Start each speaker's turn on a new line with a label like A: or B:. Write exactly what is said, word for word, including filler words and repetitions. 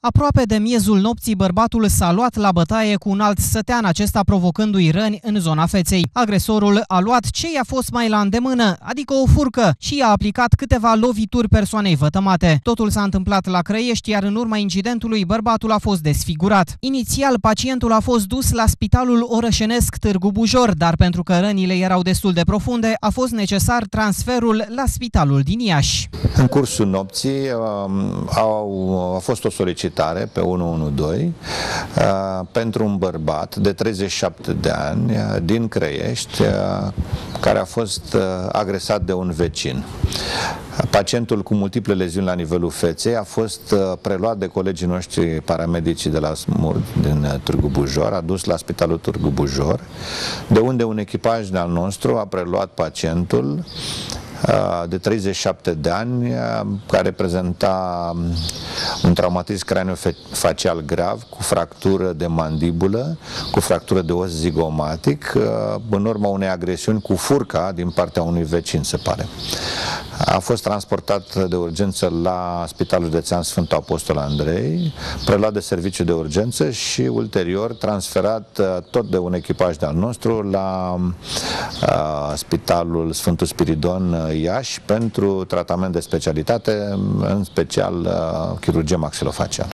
A: Aproape de miezul nopții, bărbatul s-a luat la bătaie cu un alt sătean, acesta provocându-i răni în zona feței. Agresorul a luat ce i-a fost mai la îndemână, adică o furcă, și a aplicat câteva lovituri persoanei vătămate. Totul s-a întâmplat la Crăiești, iar în urma incidentului bărbatul a fost desfigurat. Inițial, pacientul a fost dus la Spitalul Orășenesc Târgu Bujor, dar pentru că rănile erau destul de profunde, a fost necesar transferul la Spitalul din Iași.
B: În cursul nopții au, a fost o solicitare pe unu unu doi uh, pentru un bărbat de treizeci și șapte de ani uh, din Crăiești uh, care a fost uh, agresat de un vecin. Pacientul cu multiple leziuni la nivelul feței a fost uh, preluat de colegii noștri paramedici de la SMUR din uh, Târgu Bujor, adus la Spitalul Târgu Bujor, de unde un echipaj al nostru a preluat pacientul de treizeci și șapte de ani, care prezenta un traumatism craniofacial grav, cu fractură de mandibulă, cu fractură de os zigomatic, în urma unei agresiuni cu furca din partea unui vecin, se pare. A fost transportat de urgență la Spitalul Județean Sfântul Apostol Andrei, preluat de serviciu de urgență și ulterior transferat tot de un echipaj de-al nostru la uh, Spitalul Sfântul Spiridon Iași pentru tratament de specialitate, în special uh, chirurgie maxilofacială.